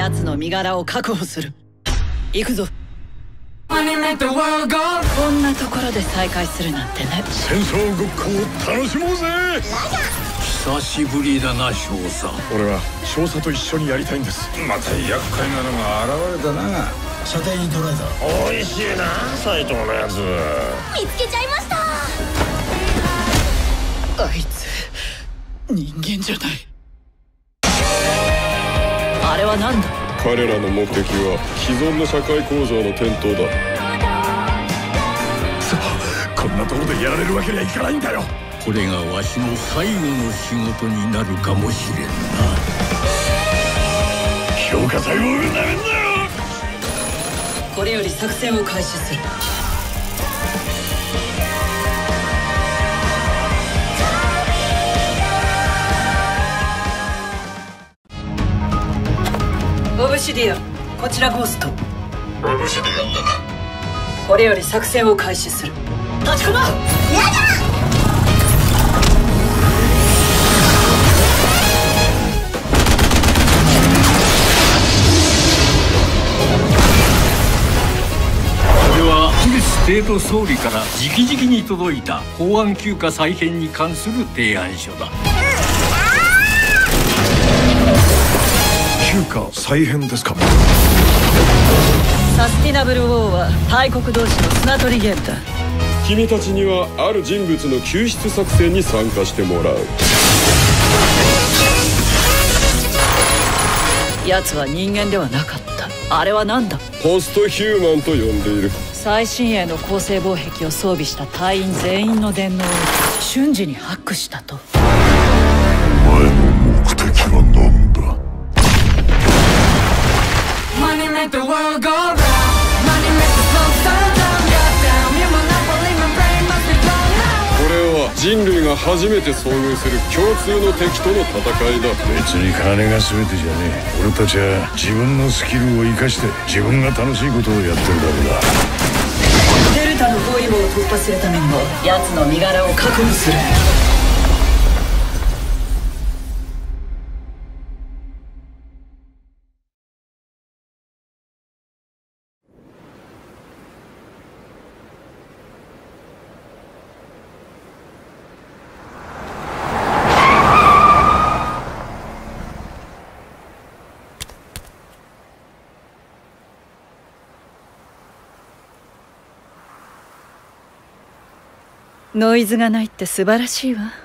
奴の身柄を確保する。行くぞ。こんなところで再会するなんてね。 戦争ごっこを楽しもうぜ。 久しぶりだな少佐。 俺は少佐と一緒にやりたいんです。 また厄介なのが現れたな。射程に捉えた。 おいしいな斎藤のやつ。 見つけちゃいました。 あいつ人間じゃない。あれは何だ。 彼らの目的は既存の社会構造の転倒だ。 さあ、こんなところでやられるわけにはいかないんだよ。 これがわしの最後の仕事になるかもしれんな。 強化隊をなめんなよ。 これより作戦を開始する。オブシディアン、こちらゴースト。 オブシディアンだ。 これより作戦を開始する。立ちこま。やだ。 ステート総理から直々に届いた公安休暇再編に関する提案書だ。 休暇再編ですか。 サスティナブルウォーは大国同士の砂取りゲームだ。 君たちにはある人物の救出作戦に参加してもらう。 奴は人間ではなかった。あれは何だ。 ポストヒューマンと呼んでいる。 最新鋭の高性防壁を装備した隊員全員の電脳を瞬時にハックしたと。 お前の目的は何だ。 これは人類が初めて遭遇する共通の敵との戦いだ。 別に金が全てじゃねえ。俺たちは自分のスキルを生かして自分が楽しいことをやってるだけだ。 デルタの包囲網を突破するためにも奴の身柄を確保する。ノイズがないって素晴らしいわ。